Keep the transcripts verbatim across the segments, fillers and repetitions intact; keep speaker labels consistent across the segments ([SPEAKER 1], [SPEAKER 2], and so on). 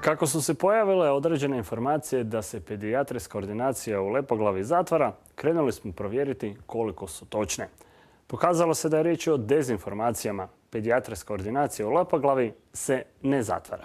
[SPEAKER 1] Kako su se pojavile određene informacije da se pedijatrijska ordinacija u Lepoglavi zatvara, krenuli smo provjeriti koliko su točne. Pokazalo se da je riječ o dezinformacijama. Pedijatrijska ordinacija u Lepoglavi se ne zatvara.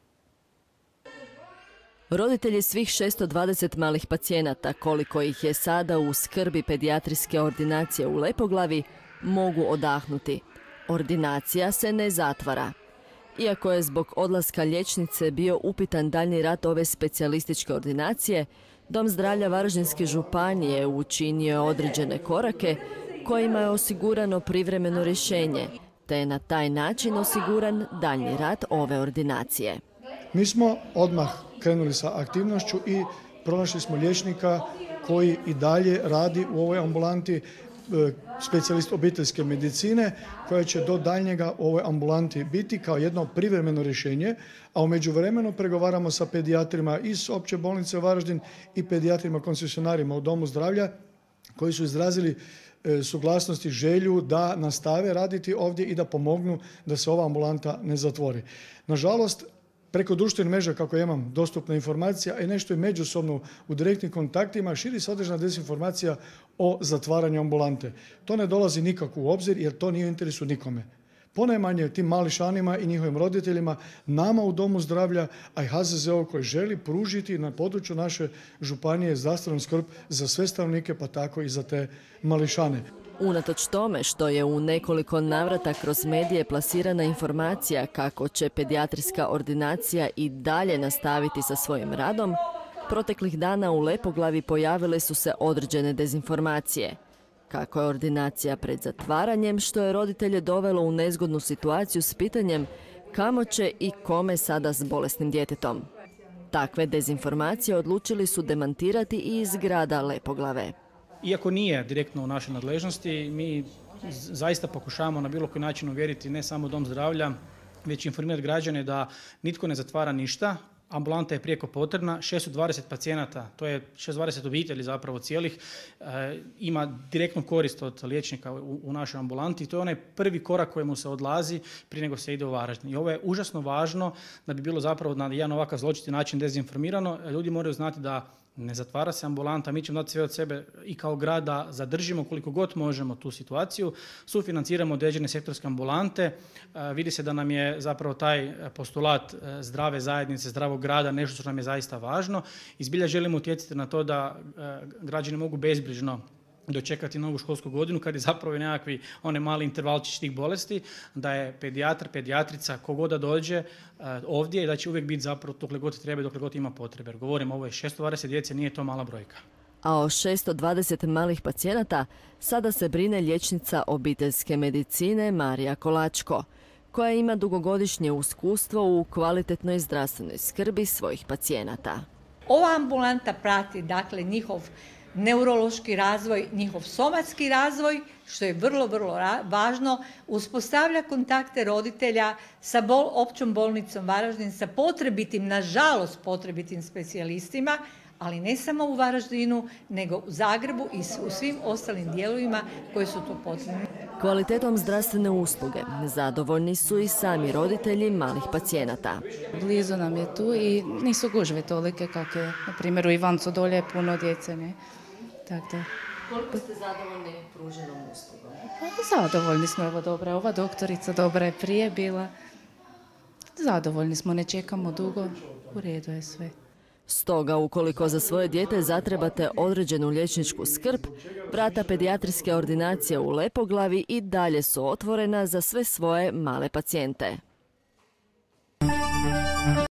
[SPEAKER 2] Roditelji svih šesto dvadeset malih pacijenata, koliko ih je sada u skrbi pedijatrijske ordinacije u Lepoglavi, mogu odahnuti. Ordinacija se ne zatvara. Iako je zbog odlaska liječnice bio upitan daljnji rad ove specijalističke ordinacije, Dom zdravlja Varaždinske županije učinio je određene korake kojima je osigurano privremeno rješenje, te je na taj način osiguran daljnji rad ove ordinacije.
[SPEAKER 3] Mi smo odmah krenuli sa aktivnošću i pronašli smo liječnika koji i dalje radi u ovoj ambulanti, specijalist obiteljske medicine, koja će do daljnjega u ovoj ambulanti biti kao jedno privremeno rješenje, a u međuvremenu pregovaramo sa pedijatrima iz Opće bolnice Varaždin i pedijatrima koncesionarima u Domu zdravlja koji su izrazili suglasnost i želju da nastave raditi ovdje i da pomognu da se ova ambulanta ne zatvori. Nažalost, preko društvenih mreža, kako ja imam dostupna informacija, i nešto i međusobno u direktnim kontaktima, širi se određena dezinformacija o zatvaranju ambulante. To ne dolazi nikako u obzir jer to nije u interesu nikome. Ponajmanje tim mališanima i njihovim roditeljima, nama u Domu zdravlja, a i H Z Z O koji želi pružiti na području naše županije zdravstvenu skrb za sve stanovnike, pa tako i za te mališane.
[SPEAKER 2] Unatoč tome što je u nekoliko navrata kroz medije plasirana informacija kako će pedijatrijska ordinacija i dalje nastaviti sa svojim radom, proteklih dana u Lepoglavi pojavile su se određene dezinformacije. Kako je ordinacija pred zatvaranjem, što je roditelje dovelo u nezgodnu situaciju s pitanjem kamo će i kome sada s bolesnim djetetom. Takve dezinformacije odlučili su demantirati i iz grada Lepoglave.
[SPEAKER 4] Iako nije direktno u našoj nadležnosti, mi zaista pokušavamo na bilo koji način uvjeriti ne samo Dom zdravlja, već informirati građane da nitko ne zatvara ništa. Ambulanta je prijeko potrebna, šesto dvadeset pacijenata, to je šesto dvadeset obitelji zapravo cijelih, e, ima direktnu korist od liječnika u, u našoj ambulanti. To je onaj prvi korak kojemu se odlazi prije nego se ide u Varaždin. I ovo je užasno važno da bi bilo zapravo na jedan ovakav zločiti način dezinformirano. Ljudi moraju znati da ne zatvara se ambulanta, mi ćemo dati sve od sebe i kao grad da zadržimo koliko god možemo tu situaciju. Sufinanciramo određene sektorske ambulante. E, vidi se da nam je zapravo taj postulat e, zdrave zajednice, zdravog grada nešto što nam je zaista važno. I zbilja želimo utjecati na to da e, građani mogu bezbrižno dočekati novu školsku godinu kad je zapravo nekakvi one mali intervalčić tih bolesti, da je pedijatar, pedijatrica, kogod da dođe uh, ovdje i da će uvijek biti zapravo dokle god treba, dokle god ima potrebe. Jer govorim, ovo je šesto dvadeset djece, nije to mala brojka.
[SPEAKER 2] A o šesto dvadeset malih pacijenata sada se brine liječnica obiteljske medicine Marija Kolačko, koja ima dugogodišnje iskustvo u kvalitetnoj zdravstvenoj skrbi svojih pacijenata.
[SPEAKER 5] Ova ambulanta prati dakle njihov neurološki razvoj, njihov somatski razvoj, što je vrlo, vrlo važno, uspostavlja kontakte roditelja sa bol, općom bolnicom Varaždin, sa potrebitim, nažalost potrebitim specijalistima, ali ne samo u Varaždinu, nego u Zagrebu i u svim ostalim dijelovima koji su tu potrebni.
[SPEAKER 2] Kvalitetom zdravstvene usluge zadovoljni su i sami roditelji malih pacijenata.
[SPEAKER 6] Blizu nam je tu i nisu gužve tolike kako je, na primjer, u Ivancu dolje je puno djece. Ne? Tako da.
[SPEAKER 2] Koliko ste zadovoljni pruženom uslugom?
[SPEAKER 6] Pa, zadovoljni smo, evo dobra, ova doktorica dobra je prije bila. Zadovoljni smo, ne čekamo dugo, u redu je sve.
[SPEAKER 2] Stoga, ukoliko za svoje dijete zatrebate određenu liječničku skrb, vrata pedijatrijske ordinacije u Lepoglavi i dalje su otvorena za sve svoje male pacijente.